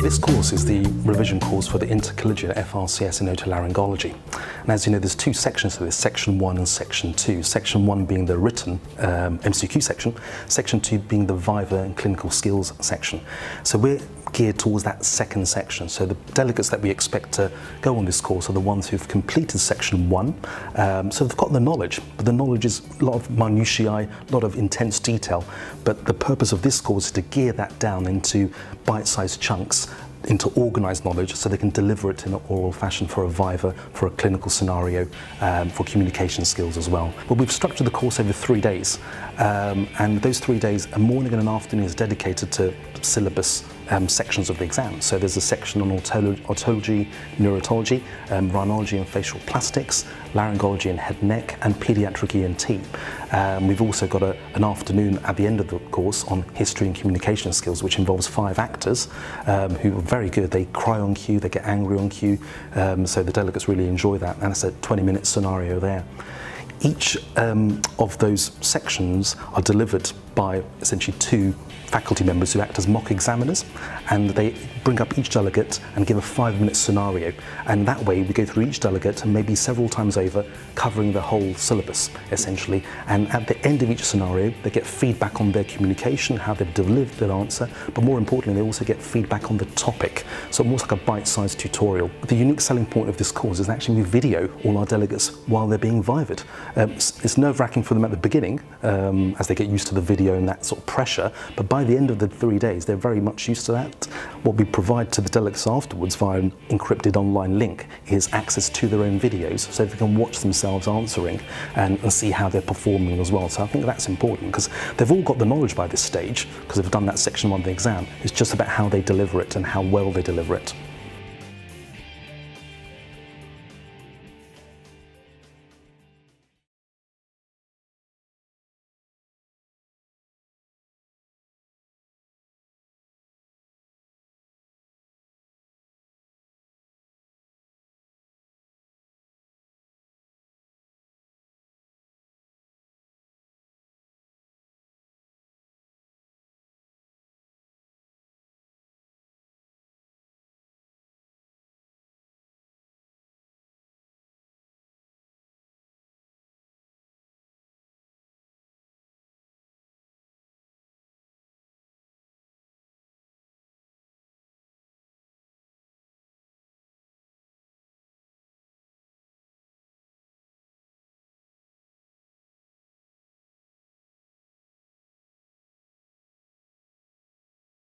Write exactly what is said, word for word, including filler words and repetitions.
This course is the revision course for the intercollegiate F R C S in otolaryngology. And as you know, there's two sections to this, section one and section two. Section one being the written um, M C Q section, section two being the Viva and clinical skills section. So we're geared towards that second section. So the delegates that we expect to go on this course are the ones who've completed section one. Um, so they've got the knowledge, but the knowledge is a lot of minutiae, a lot of intense detail. But the purpose of this course is to gear that down into bite-sized chunks, into organised knowledge, so they can deliver it in an oral fashion for a Viva, for a clinical scenario, um, for communication skills as well. Well, we've structured the course over three days, um, and those three days, a morning and an afternoon is dedicated to syllabus um, sections of the exam. So there's a section on otolo otology, neurotology, um, rhinology and facial plastics, laryngology and head and neck, and paediatric E N T. Um, we've also got a, an afternoon at the end of the course on history and communication skills, which involves five actors um, who are very good. They cry on cue, they get angry on cue, um, so the delegates really enjoy that, and it's a twenty minute scenario there. Each um, of those sections are delivered by essentially two faculty members who act as mock examiners, and they bring up each delegate and give a five minute scenario, and that way we go through each delegate and maybe several times over, covering the whole syllabus essentially, and at the end of each scenario they get feedback on their communication, how they've delivered their answer, but more importantly they also get feedback on the topic, so almost like a bite-sized tutorial. The unique selling point of this course is actually we video all our delegates while they're being vivaed. Um, it's nerve-wracking for them at the beginning um, as they get used to the video and that sort of pressure, but by the end of the three days they're very much used to that. What we provide to the delegates afterwards via an encrypted online link is access to their own videos, so they can watch themselves answering and, and see how they're performing as well. So I think that's important because they've all got the knowledge by this stage because they've done that section one of the exam. It's just about how they deliver it and how well they deliver it.